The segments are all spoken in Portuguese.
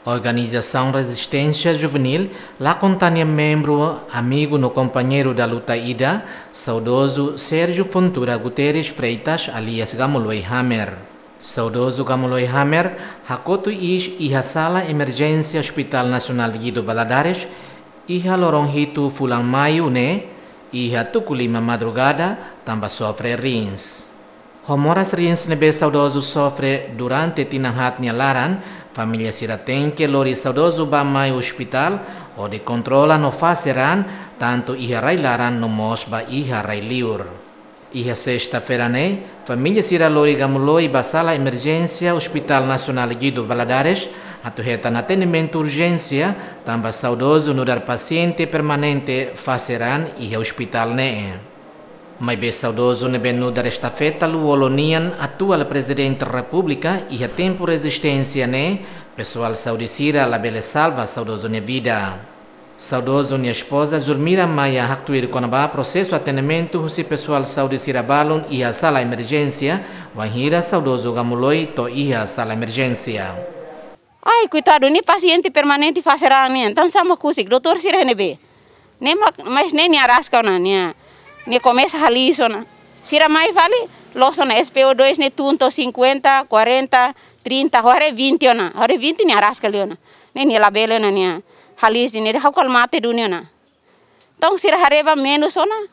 Organização Resistência Juvenil, lá contém membro, amigo no companheiro da luta ida, saudoso Sérgio Fontura Guterres Freitas, alias Gamuloi Hammer. Saudoso Gamuloi Hammer, hakotu e a sala emergência Hospital Nacional Guido Valadares, e a Loronhito Fulan Maio, né? E a Tuculima Madrugada, também sofre rins. Homoras rins nebe saudoso sofre durante tinahat laran, família Siraten que lori saudoso ba mai hospital, onde controla no faceran, tanto iha laran no mosba iha liur. Iha sexta-feira né, família Sira lori gamuloi ba sala emergência Hospital Nacional Guido Valadares, atuheta na atendimento urgência, também saudoso no dar paciente permanente faceran iha hospital né. Mas bem saudoso nebe no dar esta feta luolonian atual presidente da República e a tempo resistência né, pessoal saudicira la bele salva saudoso ne vida. Saudoso ne esposa Zulmira Maia actuir com a processo atendimento se pessoal saudicira balon e a sala emergência, vanhira saudoso gamuloi to e a sala emergência. Ai, coitado, nem paciente permanente facerá nem, então sama kusik, doutor sira nebe. Nem mas nem arasca na. Ne começa a liso na. Sira mais vale, loso na SPO2 ne tunto 50, 40, 30, agora é 20 na. Agora é 20 ne arasca leona. Ne labele na ne. Halis ne hau calmate dunia na. Então sira hareva menos na.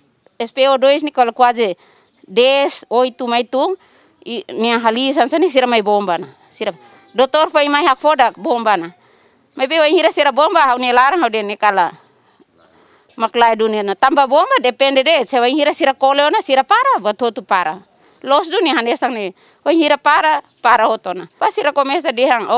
SPO2 ne quase 10, 8 mais tu e ne halis ansa ne sira mais bomba na. Sira doutor foi mais foda bomba na. Mas veio hira sira bomba ne larang hau de ne kala. Maklai dunia na tambah bomba depende de se vai hira sira koleona sira para bototo para los dunia hanesang ne vai hira para otona pas sira começa de hang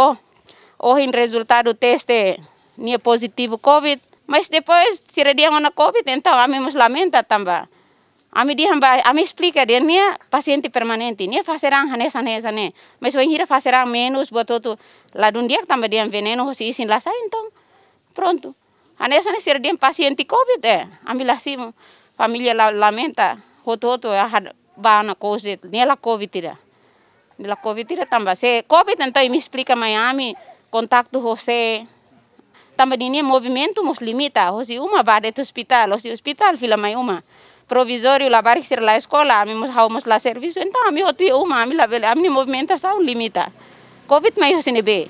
em resultado teste nie positivo covid mas depois sira dia na covid então ami mus lamenta tambah ami dia hamba ami explica dia nie paciente permanente nie faserang hanesa ne mas vai hira faserang menos bototo la dunia tambah dia veneno si isin la sa então pronto. Anessa ne ser paciente COVID ambil assim família lamenta hoto ba na coisa nela COVID tira tambah se COVID então me explica Miami contato você tambah ini movimento mos limita hoje uma va de hospital fila mai uma provisório lá barik ser la escola ami mos haumos la serviço então ami hotu uma ami la vele ami movimento sa limita COVID mai hoje nebe.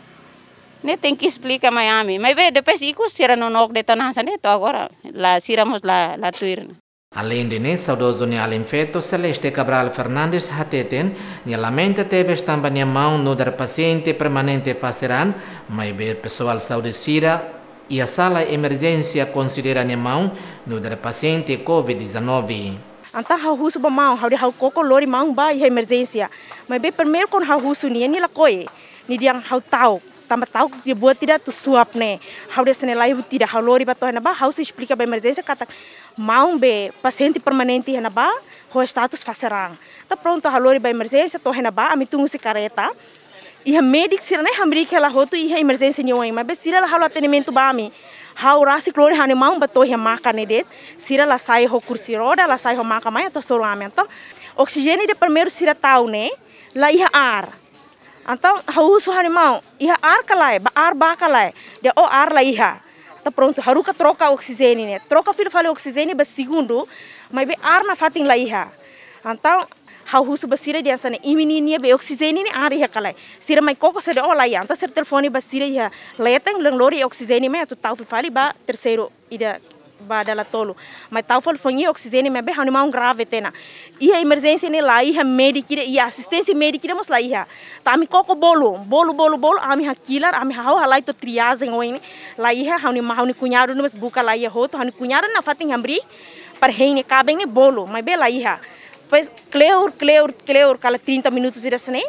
Ne tem que explicar Miami, mas depois iku sira nonok de tanah sana itu agora la siramos la tuir. Além de ne saudoso ne alinfeto Celeste Cabral Fernandes hateten ne lamenta tebes também ne mão no dar paciente permanente faceran, mas be pessoal saudicira e a sala emergência considera ne mão no dar paciente COVID-19. Anta hausu ba mau hau de hau koko lori mau ba e emergência, mas be primeiro con hausu ni la koi ni diang hau tau tambah tahu dia buat tidak tu suap ne, hau desa ne lai tidak hau lori bato hena ba, hau se explica ba emergência kata mau be paciente permanente hena ba, ho status faserang. Tá pronto hau lori ba emergência to hena ba, ami tunggu si careta. Iha médico sira ne hamri que ela roto iha emergência nenhuma, mas be sira la hau atendimento ba ami. Hau rasi lori hane mau bato iha makan ne det, sira la sai ho kursi roda, la sai ho makan mai atau soro ami então. Oxigênio de primeiro sira tahu ne, la iha ar. Então, hausu animal, iha ar kalai, ar ba kalai, dia ar la iha. Tá pronto, haruka troca oxigênio né, troca filho fale oxigênio ba segundo, mas be ar na fatin la iha. Então, hausu basira dia sana imininia be oxigênio ne ar iha kalai. Sira mai koko se de la iha, então ser telefone basira iha, leteng leng lori oxigênio me tu tau fale ba terceiro ida ba dala tolo, mas tau fale fongi oxigênio me be animal grave tena. Iha emergência ne la iha médica e assistência médica mos la iha. Tá ami koko bolo ami hakilar ami hau halai to triagem oin la iha hauni cunhado nos buka la iha hoto hauni cunhado na fatin hambri par heine cabem ne bolo mas be la iha. Pois cleur kala 30 minutos ira sene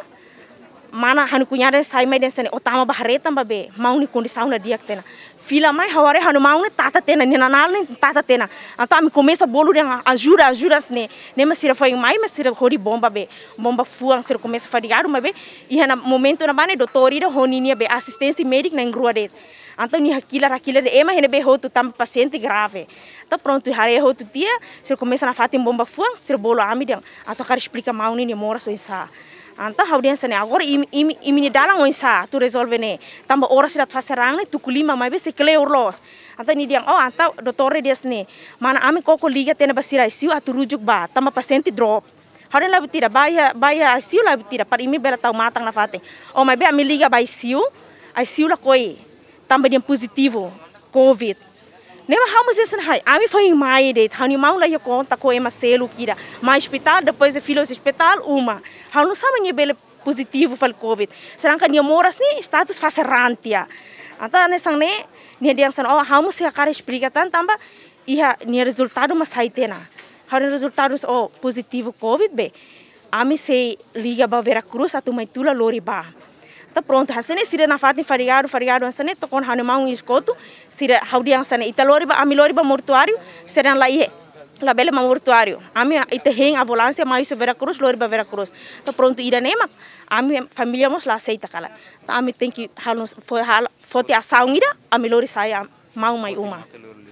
mana hauni cunhado sai mai den sene otama bahareta babe mau ni condição la diak tena. Fila mai haware hanu mau ne tata tena ni nanal ne tata tena. Então ami começa bolo den ajuda ne mas sira foi mai mas sira hori bomba fuang sira começa fadigar mas be e na momento na bane doutor ida honinia be assistência médica na ngrua det. Então ni hakila de ema hene be hotu tam paciente grave. Então pronto hare hotu dia sira começa na fatin bomba fuang sira bolo ami den. Então cara explica mau ni mora so insa. Anta audiência né agora imi dalang oinsa tu resolve né tamba horas dat faserang né tu kulima mai bese clear los anta ni diang anta doutor dias né mana ami koko liga tena basira ICU atu rujuk ba tamba paciente drop haren labu tira baya ICU labu tira par imi bela tau matang na fate mai be ami liga ba ICU la koi tamba dia positivo covid nema hamos esse hai ami foi mai de hani mau la conta ko ema selo kira mais hospital depois filho hospital uma hau não sabe nem bele positivo fal covid serang kan dia moras ni status faserantia anta nesang ne ni dia san hamos se akar explicatan tamba iha ni resultado mas haitena hau resultados positivo covid be ami se liga ba Veracruz atu mai tula lori ba. Tá pronto, hasene sira na fatin fariado hasene to kon hanu mau escoto sira haudi hasene italoriba amiloriba mortuário serão lá la bela mortuário ami ite heng ambulância mais Veracruz loriba Veracruz tá pronto ira nema ami família mos lá aceita kala tá ami tem que halus fote ação ira amilori saia mau mai uma.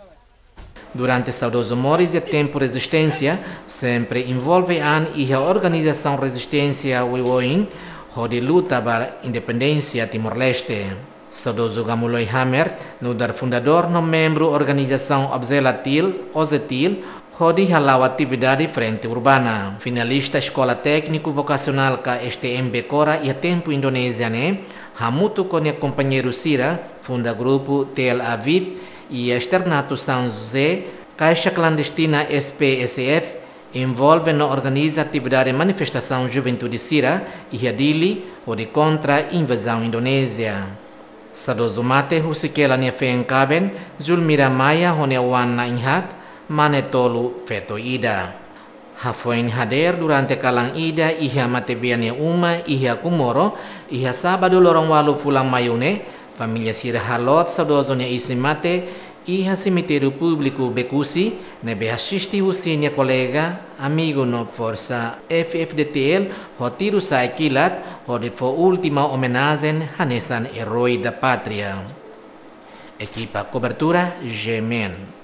Durante saudoso Moris e tempo resistência sempre envolve a organização resistência Wiwoin de luta para a independência Timor-Leste. Saudoso Gamuloi Hammer, no dar fundador no membro organização Obzelatil, Ozetil, de halau atividade frente urbana. Finalista Escola Técnico Vocacional ka STMB Cora e a tempo Indonésia, né? Hamuto com o companheiro Sira, funda grupo Tel Aviv e Externato São José, Caixa Clandestina SPSF, envolve no organiza atividade manifestação Juventude Sira e Hadili de contra a invasão indonésia. Sadoso mate husikela ne fen kaben Julmira Maya honewan na inhat manetolu feto ida. Hafoin hader durante kalang ida iha matebiane uma iha kumoro iha sabado lorong walu fulang mayune família Sira halot sadoso ne isimate iha cemitério público Becusi, nebe assisti o senior colega, amigo no força FFDTL, Rotiro Saikilat, onde foi última homenagem a nessan herói da pátria. Equipa cobertura Gemen.